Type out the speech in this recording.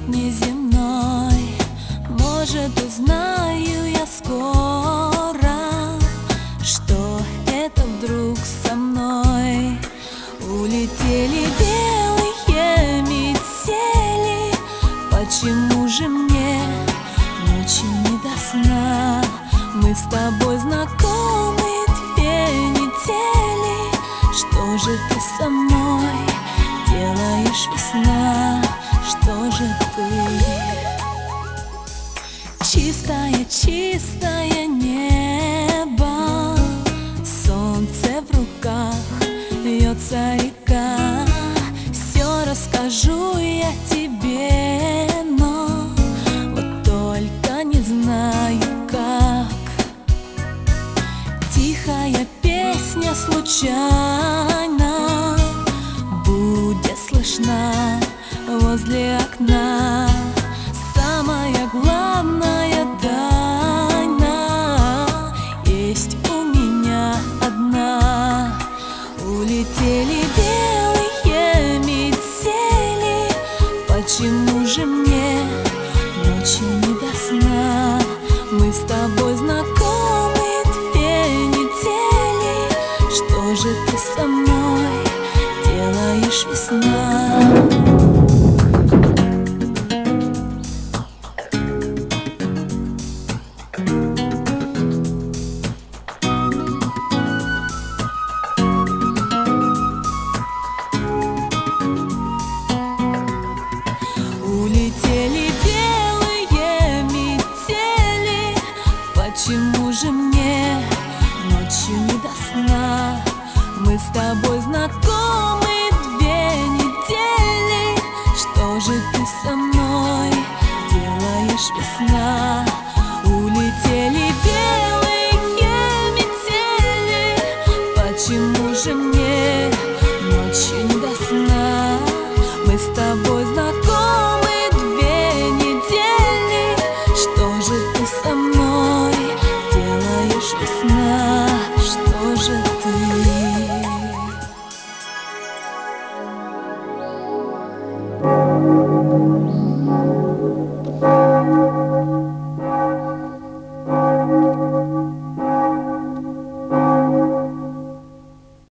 неземной. Может, узнаю я скоро, что это вдруг со мной. Улетели белые метели, почему же мне ночью не до сна? Мы с тобой знакомы 2 недели. Что же ты со мной делаешь, весна? Что же ты? Чистое, чистое небо, солнце в руках, льется река. Все расскажу я тебе, но вот только не знаю как. Тихая песня случайно будет слышна возле окна. Самая главная тайна есть у меня одна. Улетели белые метели, почему же мне ночью не до сна? Мы с тобой знакомы 2 недели. Что же ты со мной делаешь, весна? Улетели белые метели, почему же мне ночью не до сна? Мы с тобой знакомы 2 недели. Что же ты со мной делаешь, весна? Улетели белые метели, почему же мне ночью